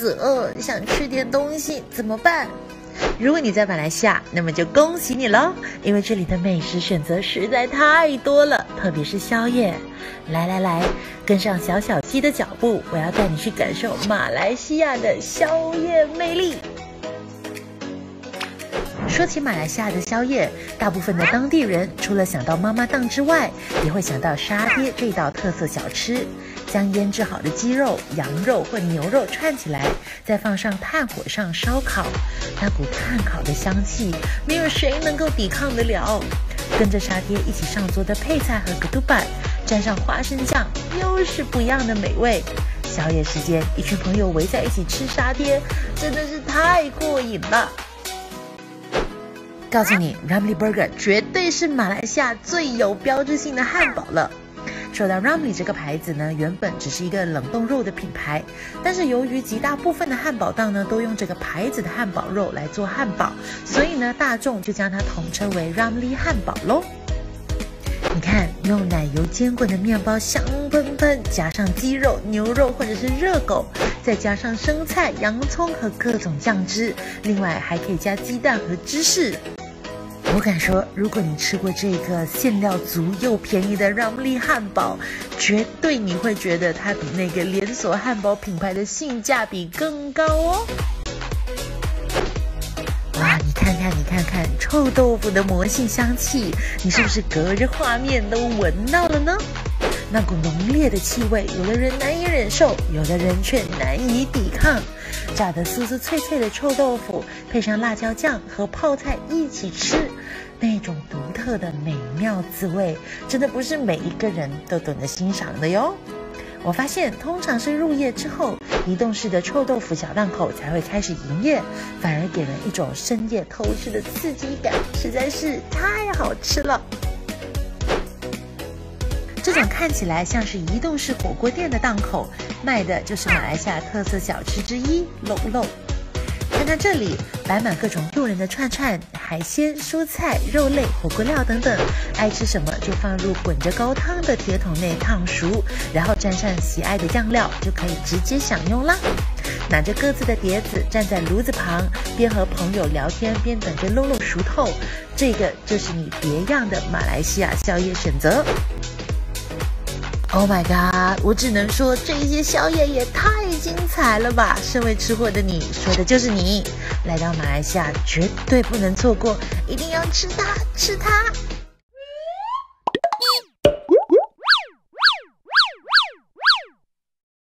子饿，想吃点东西，怎么办？如果你在马来西亚，那么就恭喜你喽，因为这里的美食选择实在太多了，特别是宵夜。来，跟上小小鸡的脚步，我要带你去感受马来西亚的宵夜魅力。说起马来西亚的宵夜，大部分的当地人除了想到妈妈档之外，也会想到沙爹这道特色小吃。将腌制好的鸡肉、羊肉或牛肉串起来，再放上炭火上烧烤，那股炭烤的香气，没有谁能够抵抗得了。跟着沙爹一起上桌的配菜和格杜板，蘸上花生酱，又是不一样的美味。宵夜时间，一群朋友围在一起吃沙爹，真的是太过瘾了。告诉你 Ramly Burger 绝对是马来西亚最有标志性的汉堡了。说到 Ramly 这个牌子呢，原本只是一个冷冻肉的品牌，但是由于极大部分的汉堡档呢都用这个牌子的汉堡肉来做汉堡，所以呢大众就将它统称为 Ramly 汉堡咯。你看，用奶油煎滚的面包香喷喷，加上鸡肉、牛肉或者是热狗，再加上生菜、洋葱和各种酱汁，另外还可以加鸡蛋和芝士。我敢说，如果你吃过这个馅料足又便宜的 Ramly 汉堡，绝对你会觉得它比那个连锁汉堡品牌的性价比更高哦。哇，你看看臭豆腐的魔性香气，你是不是隔着画面都闻到了呢？那股浓烈的气味，有的人难以忍受，有的人却难以抵抗。炸得酥酥脆脆的臭豆腐，配上辣椒酱和泡菜一起吃，那种独特的美妙滋味，真的不是每一个人都懂得欣赏的哟。我发现，通常是入夜之后，移动式的臭豆腐小档口才会开始营业，反而给人一种深夜偷吃的刺激感，实在是太好吃了。这种看起来像是移动式火锅店的档口，卖的就是马来西亚特色小吃之一肉肉。看看这里，摆满各种诱人的串串、海鲜、蔬菜、肉类、火锅料等等，爱吃什么就放入滚着高汤的铁桶内烫熟，然后蘸上喜爱的酱料，就可以直接享用啦。拿着各自的碟子，站在炉子旁，边和朋友聊天，边等着肉肉熟透。这个就是你别样的马来西亚宵夜选择。Oh my god！ 我只能说这一些宵夜也太精彩了吧！身为吃货的你，说的就是你。来到马来西亚绝对不能错过，一定要吃它，吃它！